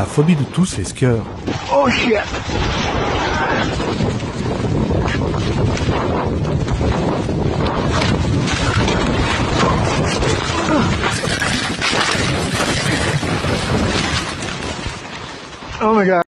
La phobie de tous les skieurs. Oh shit! Oh my god.